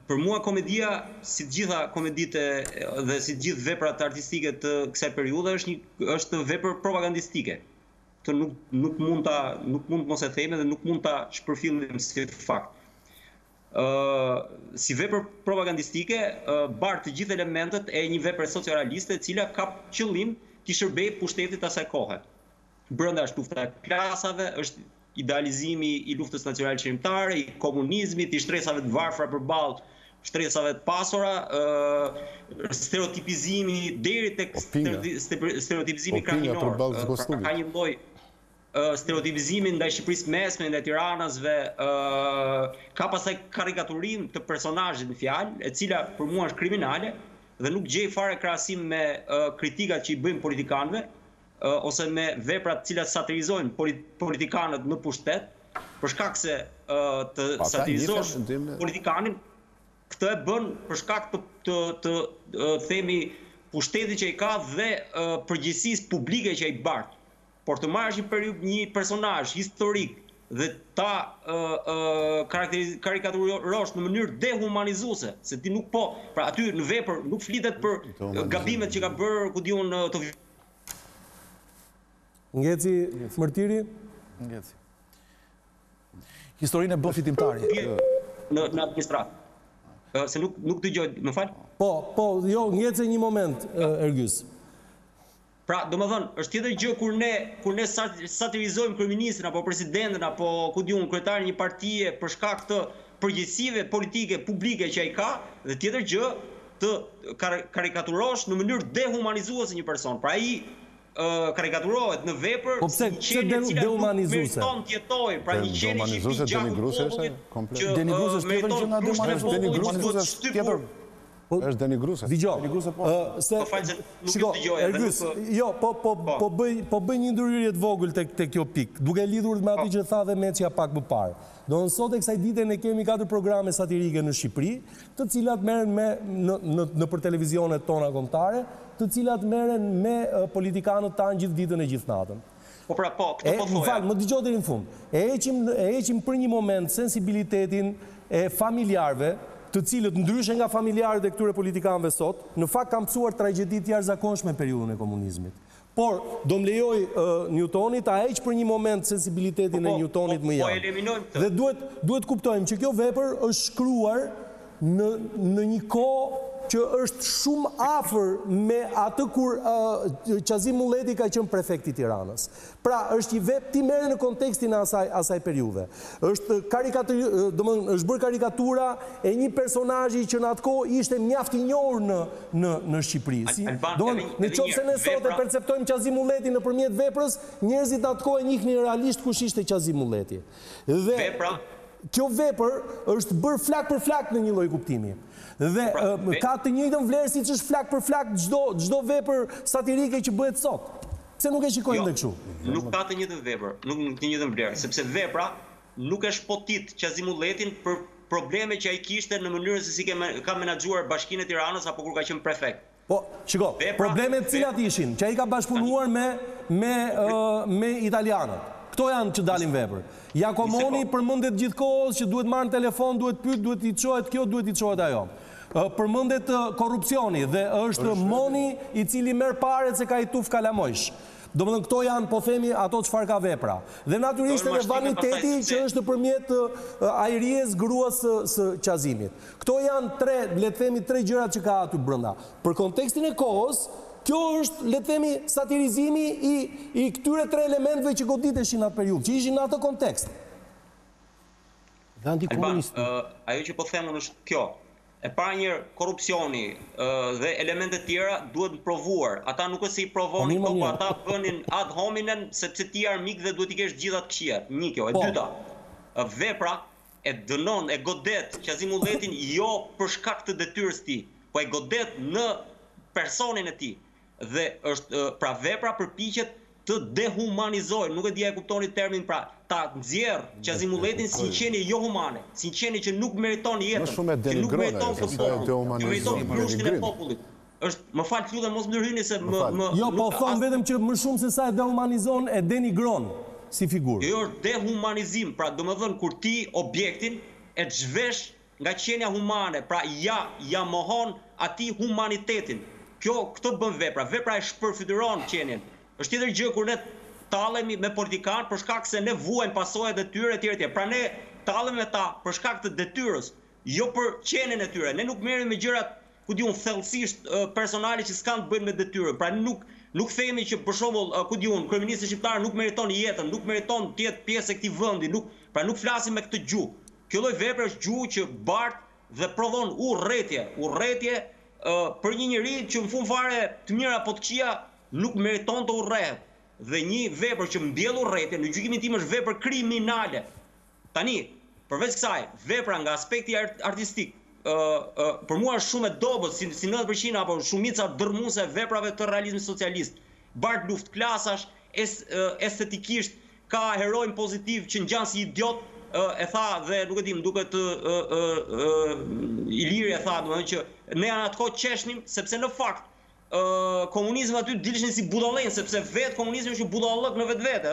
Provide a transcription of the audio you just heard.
Për mua komedia, si të gjitha komeditë dhe si të gjithë veprat artistike të kësaj periudhe është vepër propagandistike. Të nuk mund mos e themi dhe nuk mund ta shpërfillim si fakt. Si vepër propagandistike bar të gjithë elementet e një vepre socialiste e cila ka qëllim të shërbejë pushtetit asaj kohe. Brenda është lufta e klasave, është idealizimi i luftës nacionale qërimtare, i komunizmit, i shtresave të varfra përballë shtresave të pasura, stereotipizimi deri tek stereotipizimi krahinor. Ka një lloj stereotipizimi ndaj Shqipërisë mesme, ndaj tiranasve, ka pastaj karikaturim të personazhit në fjalë, e cila për mua është kriminale dhe nuk gjej fare krahasim me kritikat që i bëjnë politikanëve ose me veprat të cilat satirizojnë politikanët në pushtet, për shkak se të satirizosh politikanin, këtë e bën për shkak të themi pushtetit që i ka dhe përgjegjësisë publike që ai bart. Por të marrësh një personazh historik dhe ta karikaturosh në mënyrë dehumanizuese, se ti nuk pra aty në vepër nuk flitet për gabimet që ka bërë ku diun të Ngeci Mërtiri? Ngeci. Historinë e bën fitimtari. Në administrat. Se nuk dëgjoj, më fal? Po, jo, ngeci një moment, Ergjys. Pra, domethënë, është tjetër gjë kur ne satirizojmë kryeministrin apo presidentin apo ku diun kryetarin një partie për shkak të përgjegjësive politike publike që ai ka, dhe tjetër gjë të karikaturosh në mënyrë dehumanizuese një person. Pra ai karikaturohet në vepër si një qenie e cila nuk meriton të jetojë, pra një qenie që i gjaku popullit, që meriton është denigruse. Shiko, Ergjys, jo, po bëj një ndërhyrje të vogël te kjo pikë, duke lidhur me atë që tha dhe Meçja pak më parë. Do në sot e kësaj dite ne kemi 4 programe satirike në Shqipëri, të cilat merren në për televizionet tona kombëtare, të cilat merren me politikanët tanë gjithë ditën e gjithë natën. Po pra, këtë po thoja. Më dëgjoj deri në fund. E heqim për një moment sensibilitetin e familjarëve, të cilët ndryshe nga familjarët e këtyre politikanëve sot, në fakt kanë mësuar tragjeditë të jashtëzakonshme në periudhën e komunizmit. Por, do më lejoj Newtonit, a heq për një moment sensibilitetin e Newtonit më janë. Dhe duhet kuptojmë që kjo vepër është shkruar në një kohë që është shumë afër me atë kur Qazim Mulleti ka qenë prefekti i Tiranës. Pra, është një vepër ti merre në kontekstin e asaj periudhe. Është bërë karikatura e një personazhi që në atë kohë ishte mjaft i njohur në Shqipëri. Në qoftë se ne sot e perceptojmë Qazim Mulletin nëpërmjet veprës, njerëzit atë kohë e njihnin realisht kush ishte Qazim Mulleti. Dhe kjo vepër është bërë flak për flak në një lloj kuptimi. Dhe ka të njëjtën vlerë siç është flak për flak çdo vepër satirike që bëhet sot. Pse nuk e shikojnë edhe kështu? Nuk ka të njëjtën vepër, nuk të njëjtën vlerë, sepse vepra nuk e shpotit Qazim Mulletin për probleme që ai kishte në mënyrën se si ka menaxhuar Bashkinë e Tiranës apo kur ka qenë prefekt. Po, shiko, problemet cilat ishin, që ai ka bashkëpunuar me italianët. Këto janë që dalin vepër. Jakomoni përmendet gjithkohës që duhet marrë në telefon, duhet pyet, duhet i çohet kjo, duhet i çohet ajo. Përmendet korrupsioni dhe është Moni i cili merr paret se ka i tuf kalamojsh. Domethënë këto janë, po themi, ato çfarë ka vepra. Dhe natyrisht edhe vaniteti që është nëpërmjet ajries gruas së Qazimit. Këto janë le të themi 3 gjërat që ka aty brenda. Për kontekstin e kohës, kjo është, le të themi, satirizimi i këtyre 3 elementëve që goditeshin atë periudhë, që ishin në atë kontekst. Dhe antikomunistë. Ajo që po themun është kjo. E para një korrupsioni dhe elementet tjera duhet provuar. Ata nuk është se i provonin këto, po ata bënin ad hominem sepse ti armik dhe duhet i kesh gjithat këqijat. Një kjo. E dyta, vepra e dënon, e godet Qazim Mulletin jo për shkak të detyrës tij, po e godet në personin e tij. Dhe është pra vepra përpiqet të dehumanizojë, nuk e di a e kuptoni termin, pra ta nxjerr Qazim Mulletin si një qenie jo humane, si një qenie që nuk meriton jetën, që nuk meriton të meriton mbrojtjen e popullit. Më fal lutem mos ndërhyni se Jo, po thon vetëm që më shumë se sa e dehumanizon e denigron si figurë. Jo, është dehumanizim, pra domethënë kur ti objektin e zhvesh nga qenia humane, pra ja mohon atij humanitetin. Këtë bën vepra e shpërfytyron qenien. Është tjetër gjë kur ne tallemi me politikanë për shkak se ne vuajmë pasojat e tyre etj. Pra ne tallemi me ta për shkak të detyrës, jo për qenien e tyre. Ne nuk merremi me gjërat, ku diun, thellësisht personale që s'kan të bëjnë me detyrën. Pra nuk themi që për shembull, ku diun, kryeministri shqiptar nuk meriton jetën, nuk meriton të jetë pjesë e këtij vendi, pra nuk flasim me këtë gjuhë. Kjo lloj vepre është gjuhë që bart dhe prodhon urrëtie për një njerëz që në fund fare të mira apo të këqija nuk meriton të urrëhet. Dhe një vepër që mbjell urrëtie, në gjykimin tim është vepër kriminale. Tani, përveç kësaj, vepra nga aspekti artistik, për mua është shumë e dobët, si 90% apo shumica dërmuese e veprave të realizmit socialist. Bart luftë klasash, estetikisht ka herojin pozitiv që ngjan si idiot, e tha dhe nuk e di, duket Iliri e tha, domethënë që ne anë atë kohë qeshnim sepse në fakt komunizmi aty dileshin si budallën, sepse vetë komunizmi është budallëk në vetvete.